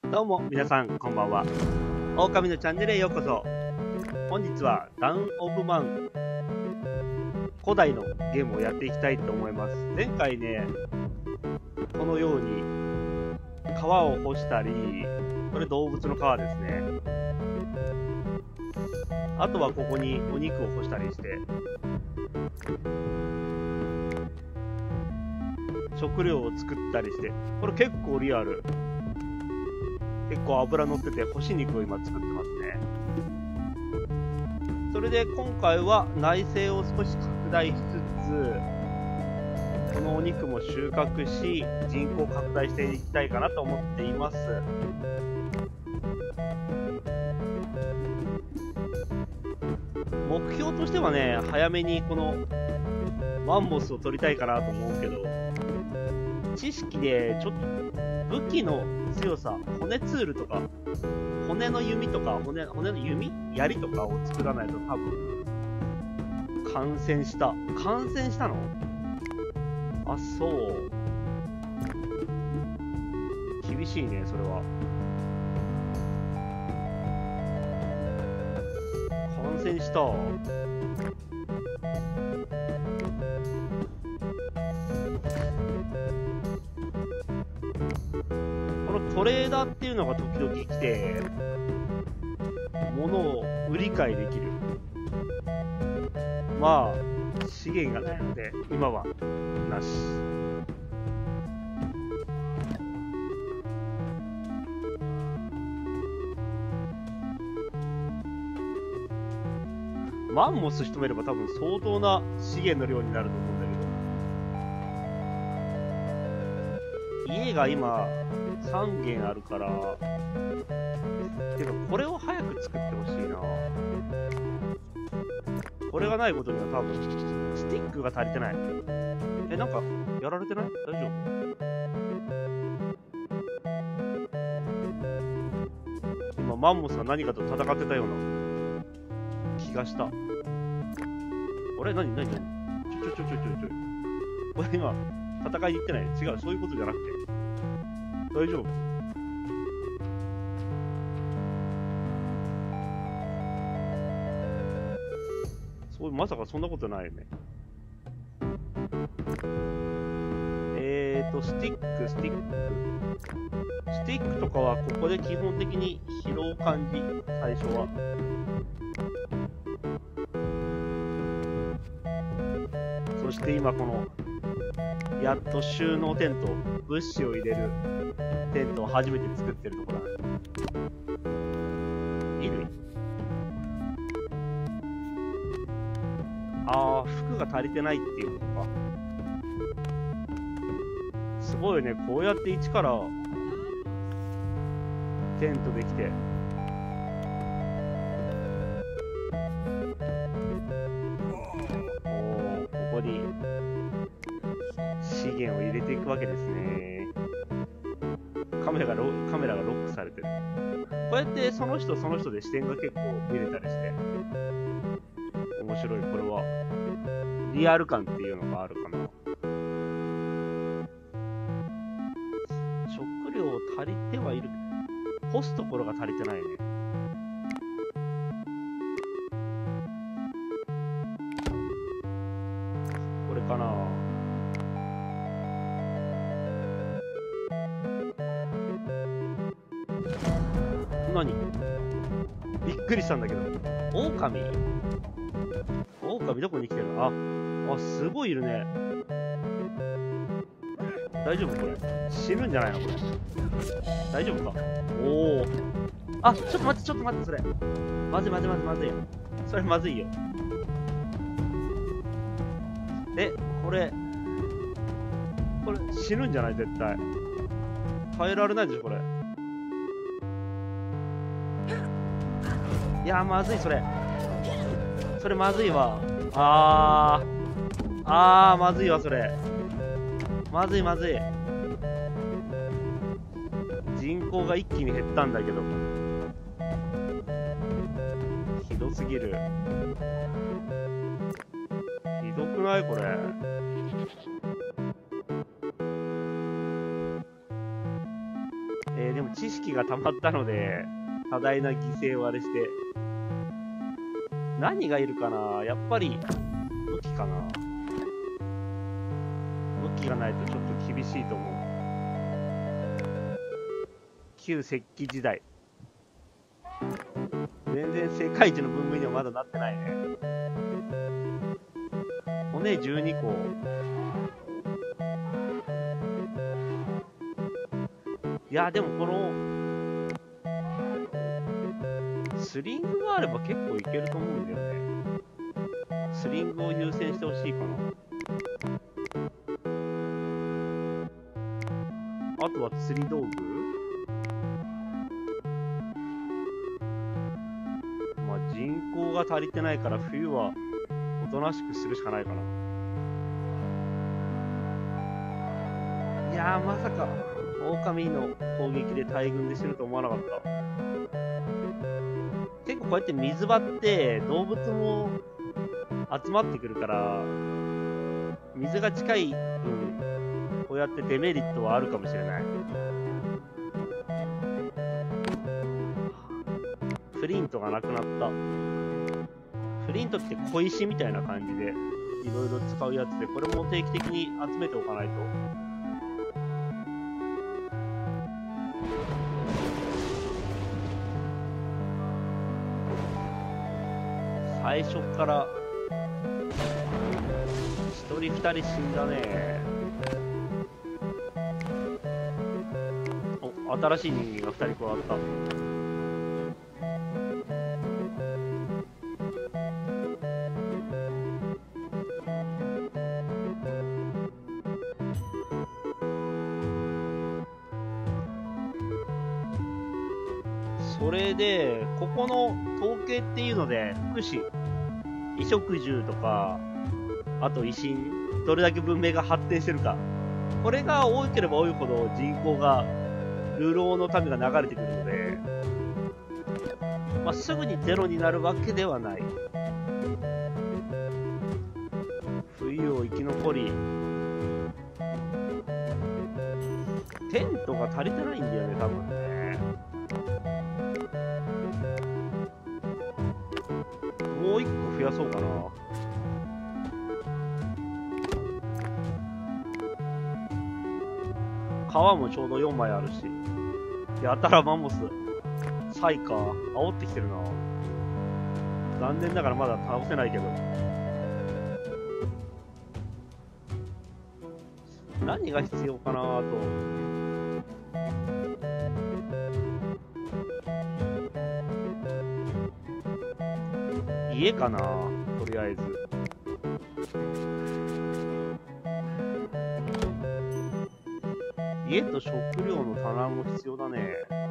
どうも皆さんこんばんは。狼のチャンネルへようこそ。本日はダウンオブマン古代のゲームをやっていきたいと思います。前回ね、このように川を干したり、これ動物の川ですね。あとはここにお肉を干したりして、食料を作ったりして、これ結構リアル。結構脂乗ってて干し肉を今作ってますね。それで今回は内政を少し拡大しつつ、このお肉も収穫し、人口拡大していきたいかなと思っています。目標としてはね、早めにこのマンモスを取りたいかなと思うけど、知識でちょっと武器の強さ、骨ツールとか、骨の弓とか、骨の弓槍とかを作らないと多分、感染したの？あ、そう。厳しいね、それは。感染した。トレーダーっていうのが時々来て、物を売り買いできる。まあ、資源がないので、今はなし。マンモス仕留めれば多分相当な資源の量になると思うんだけど、家が今、3軒あるから、てかこれを早く作ってほしいな。これがないことには多分スティックが足りてない。なんかやられてない？大丈夫？今マンモスが何かと戦ってたような気がした。あれ？何ちょ。これ今戦いに行ってない？違う、そういうことじゃなくて。大丈夫？まさかそんなことないよね。スティックとかはここで基本的に拾う感じ、最初は。そして今この、やっと収納テント、物資を入れるテントを初めて作ってるところだね。衣類？ああ、服が足りてないっていうことか。すごいよね、こうやって一からテントできて。ここに資源を入れていくわけですね。カメラがロックされてる。こうやってその人で視点が結構見れたりして面白い。これはリアル感っていうのがあるかな。食料足りてはいる。干すところが足りてないね。これかな。何？びっくりしたんだけど。狼どこに来てるの？あ、すごいいるね。大丈夫？これ死ぬんじゃないの？これ大丈夫か？おお。あ、ちょっと待って、それまずい。それまずいよ。これ死ぬんじゃない？絶対耐えられないでしょこれ。いや、まずい。それまずいわ。まずいわ。それまずい。人口が一気に減ったんだけど、ひどすぎる。ひどくない？これでも知識が溜まったので、多大な犠牲をあれして。何がいるかな。やっぱり、武器かな。武器がないとちょっと厳しいと思う。旧石器時代。全然世界一の文明にはまだなってないね。骨12個。いや、でもこの、スリングがあれば結構いけると思うんだよね。スリングを優先してほしいかな。あとは釣り道具。まあ人口が足りてないから冬はおとなしくするしかないかな。いやー、まさか狼の攻撃で大群で死ぬと思わなかった。結構こうやって水場って動物も集まってくるから、水が近い分こうやってデメリットはあるかもしれない。フリントがなくなった。フリントって小石みたいな感じでいろいろ使うやつで、これも定期的に集めておかないと。最初から1人2人死んだね。お、新しい人間が2人加わった。それでここの統計っていうので福祉、衣食住とか、あと維新、どれだけ文明が発展してるか、これが多ければ多いほど人口が、流浪の民が流れてくるので、まあ、すぐにゼロになるわけではない。冬を生き残り、テントが足りてないんだよね、多分ね。もう一個増やそうかな。川もちょうど4枚あるし。やたらマンモス。サイか。煽ってきてるな。残念ながらまだ倒せないけど。何が必要かなと。家かな、とりあえず。家と食料の棚も必要だね。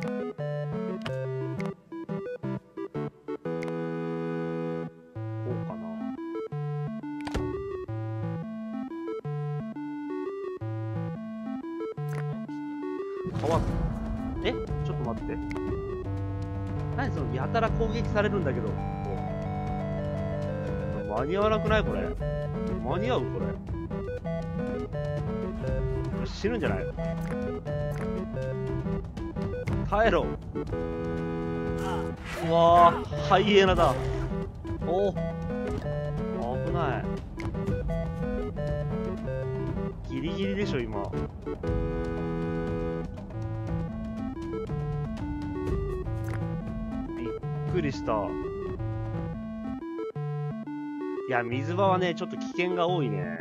こうかな。川、え、ちょっと待って。何そのやたら攻撃されるんだけど。間に合わなくないこれ。間に合うこれ。死ぬんじゃない？耐えろ。うわー、ハイエナだ。お、危ない。ギリギリでしょ今。びっくりした。いや、水場はね、ちょっと危険が多いね。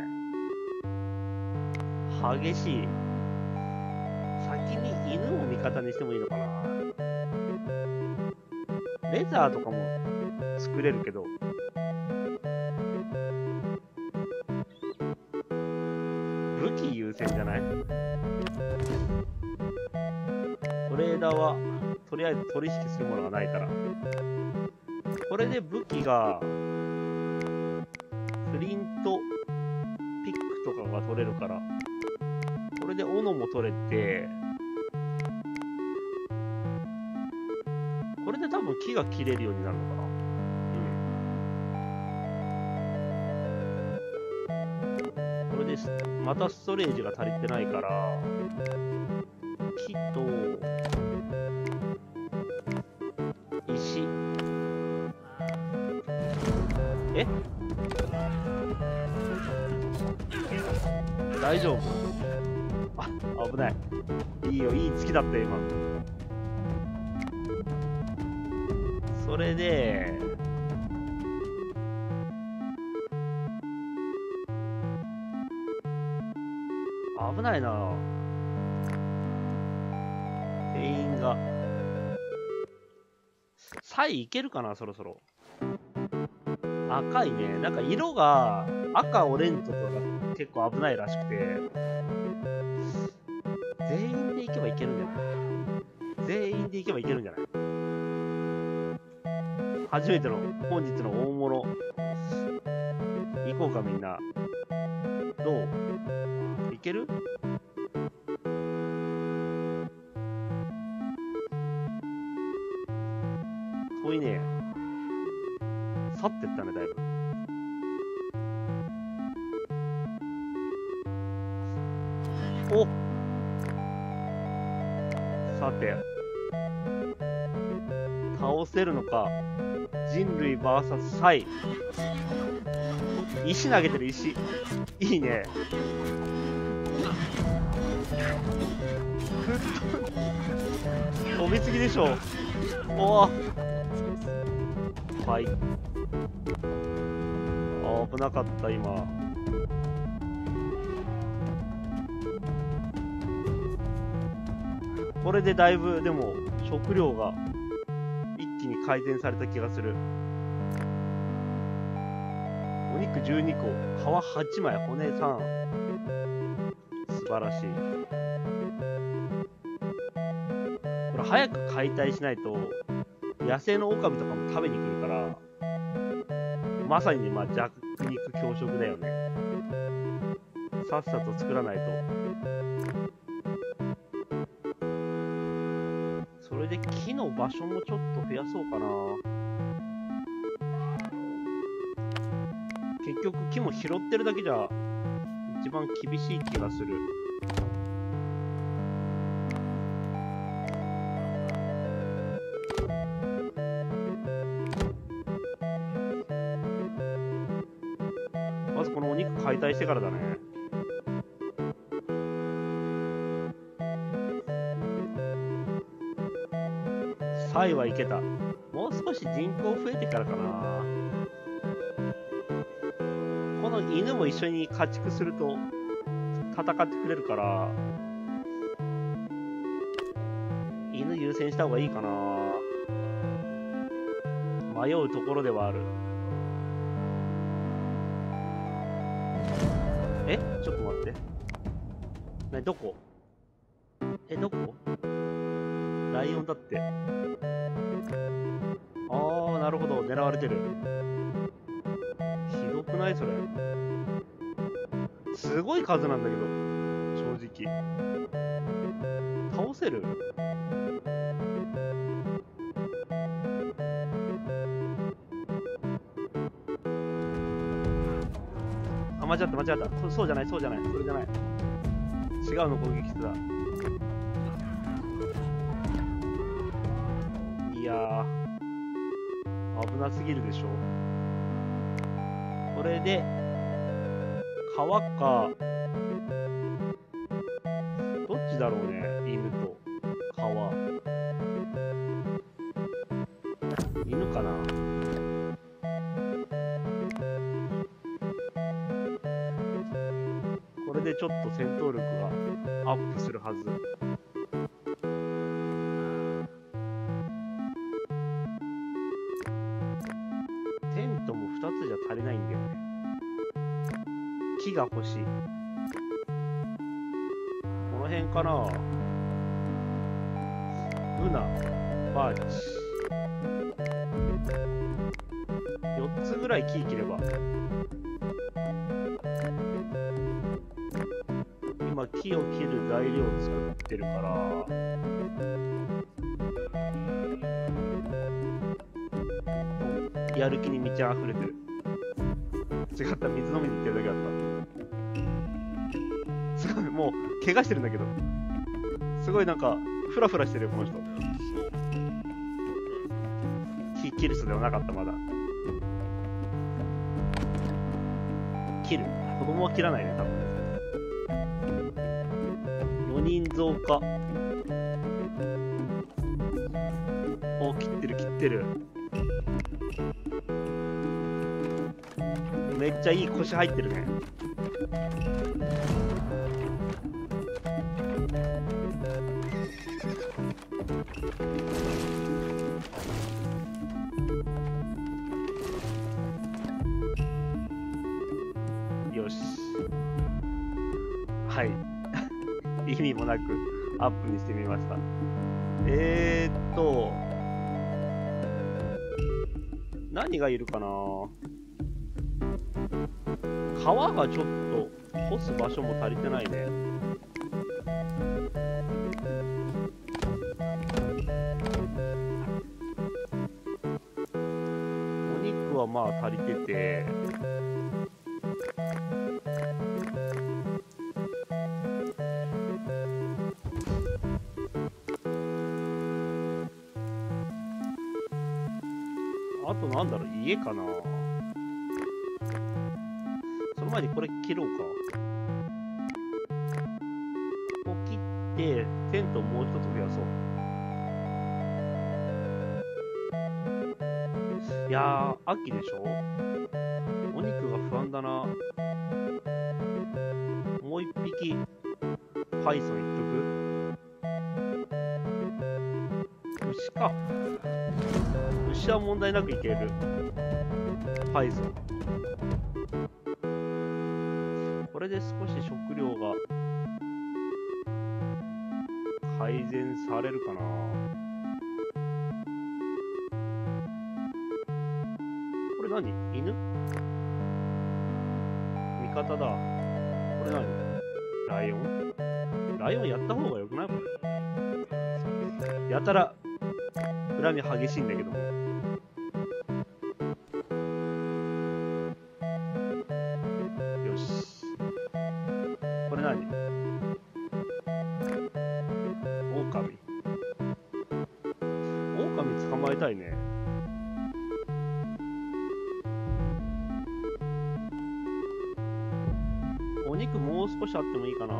激しい。先に犬を味方にしてもいいのかな。レザーとかも作れるけど。武器優先じゃない？トレーダーは、とりあえず取引するものがないから。これで武器が、フリント、ピックとかが取れるから、これで斧も取れて、これで多分木が切れるようになるのかな。うん。これでまたストレージが足りてないから、木と、 え、大丈夫？あ、危ない。いいよ、いい月だったよ今。それで危ないな。店員がサイいけるかな、そろそろ。赤いね。なんか色が赤、オレンジとかが結構危ないらしくて、全員で行けばいけるんじゃない？全員で行けばいけるんじゃない？初めての本日の大物行こうかみんな。どう？いける？遠いね。去ってったね、だいぶ。お、さて、倒せるのか。人類 VS サイ。石投げてる、石。いいね。飛びすぎでしょ。おお、はい。危なかった今。これでだいぶでも食料が一気に改善された気がする。お肉12個、皮8枚、骨3。素晴らしい。これ早く解体しないと野生のオオカミとかも食べに来るから、まさにね、弱肉強食だよね。さっさと作らないと。それで木の場所もちょっと増やそうかな。結局木も拾ってるだけじゃ一番厳しい気がする。まずこのお肉解体してからだね。サイはいけた。もう少し人口増えてからかな。この犬も一緒に家畜すると戦ってくれるから、犬優先した方がいいかな。迷うところではある。え、ちょっと待って。どこ？どこ？ライオンだって。なるほど、狙われてる。ひどくないそれ。すごい数なんだけど、正直。倒せる？あ、間違った。そうじゃない、それじゃない。違うの攻撃してた。いやー。危なすぎるでしょ。これで川か、どっちだろうね。犬と川。犬かな。これでちょっと戦闘力がアップするはず。テントも2つじゃ足りないんだよね。木が欲しい。この辺かな。ブナ、バーチ。4つぐらい木切れば。今木を切る材料を作ってるから、やる気に満ち溢れてる。違った、水飲みに行ってるだけだった。すごい、もう怪我してるんだけど、すごいなんかフラフラしてるよこの人。木切る人ではなかった。まだ切る。子供は切らないね、多分。4人増加。お、切ってる切ってる。めっちゃいい腰入ってるね。よし。はい。意味もなくアップにしてみました。何がいるかな。川がちょっと干す場所も足りてないね。お肉はまあ足りてて、あとなんだろう、家かな。その前にこれ切ろうか。ここ切って、テントをもう一つ増やそう。いやー、秋でしょ。お肉が不安だな。もう一匹、パイソンいっとく。牛か。牛は問題なくいける。パイソン。これで少し食料が改善されるかな。これ何？犬？味方だ。これ何？ライオン？ライオンやった方がよくない？これ。やたら恨み激しいんだけども。よし。これ何？狼。狼捕まえたいね。お肉もう少しあってもいいかな。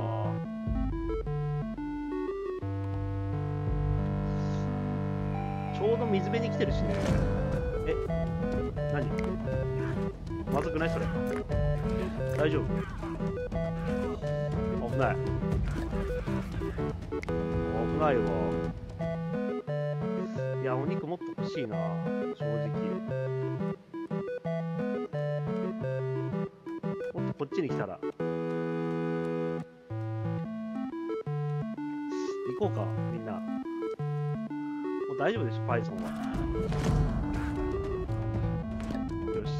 ちょうど水辺に来てるしね。え、何？まずくない？それ大丈夫？危ない。危ないわ。いや、お肉もっと欲しいな、正直。もっとこっちに来たら。行こうか、みんな。もう大丈夫でしょ、パイソンは。よし。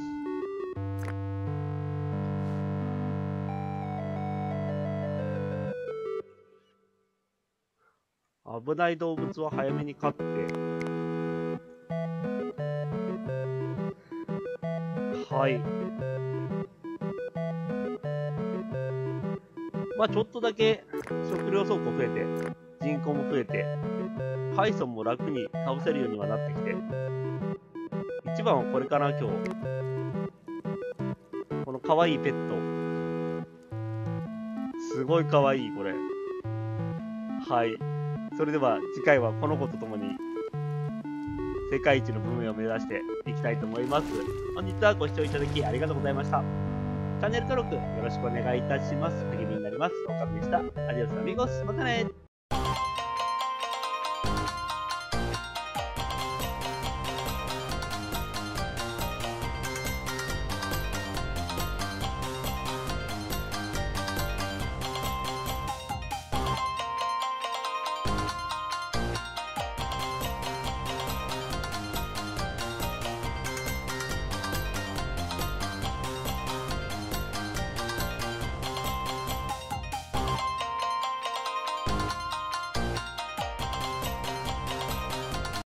危ない動物は早めに飼って。はい。まあちょっとだけ食料倉庫増えて、人口も増えて、パイソンも楽に倒せるようにはなってきて。一番はこれかな、今日。この可愛いペット。すごい可愛い、これ。はい。それでは次回はこの子と共に世界一の文明を目指していきたいと思います。本日はご視聴いただきありがとうございました。チャンネル登録よろしくお願いいたします。励みになります。おかみでした。アディオスアミゴス。またね。